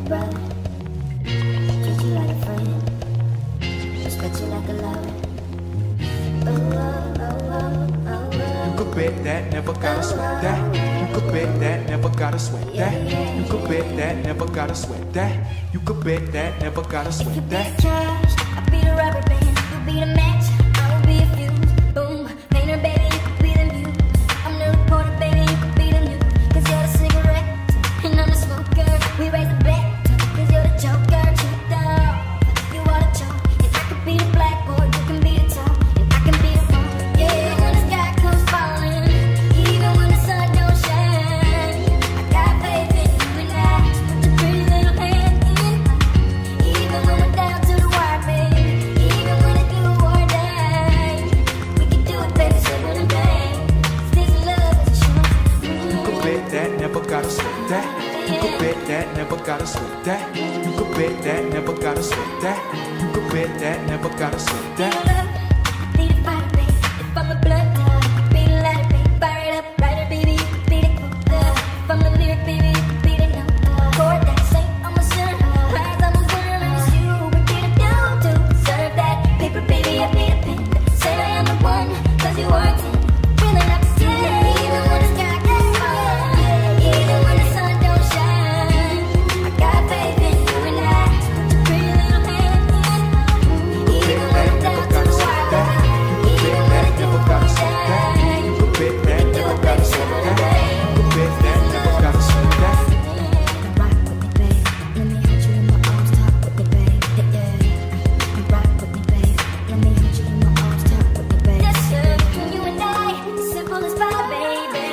brother, treat you like a friend, respect you like a lover. Oh, oh, oh, oh, oh, oh. You could bet that, never gotta sweat that. You could bet that, never gotta sweat that. You could bet that, never gotta sweat that. You could bet that, never gotta If you sweat be the that. trash, I'll be the rubber band. You be the match, I will be a fuse. Boom, painter, baby, you could be the muse. I'm the reporter, baby, you could be the news. Cause you're the cigarette, and I'm the smoker. We raise the bet, cause you're the joker. Cheat dog, you are the chalk. And I could be the blackboard, you can be the top. And I can be the phone. Yeah, when the sky comes falling, even when the sun don't shine, I got faith in you and I. Put your pretty little hand in. Even when we're down to the wire, baby. Even when it's do or die, we can do it, baby, sugar and bang. This love is true. You could bet that, never gotta sweat that. You could bet that, never gotta sweat that. You could bet that, never gotta sweat that. You could bet that, never gotta sweat that. Need a fire, baby. If I'm a blood dog, be the lighter, baby. Fire it up, writer, baby. You can be the quote. If I'm the lyric, baby, you can be the note. Chord that saint, I'm a sinner. Eyes, I'm a winner, and it's you. We be the dude to serve that paper, baby. I be the pen. Say I am the one, cause you are 10. Feeling up to 10. Even when the sky gets falling, even when the sun don't shine, I got faith in you and I. Put your pretty little hand in. Even when I'm down to the wire, baby. Even when it do or die, You could bet that, never gotta sweat that. You could bet that, never gotta sweat that. rock with me, babe. Let me hold you in my arms, talk with me, babe. Yeah. Rock with me, babe. Let me hold you in my arms, talk with me, babe. Yes, sir. You and I, simple as pie, baby.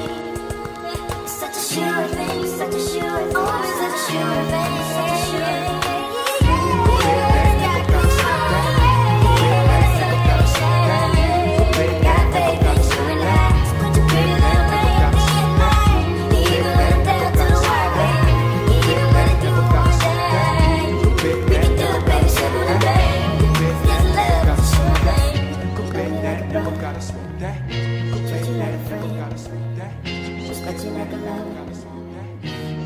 It's such a sure thing, such a sure thing, oh, such a sure thing, such a sure thing. Never gotta sweat that. You could bet that, never gotta sweat that. Respect you like a lover. Gotta sweat that.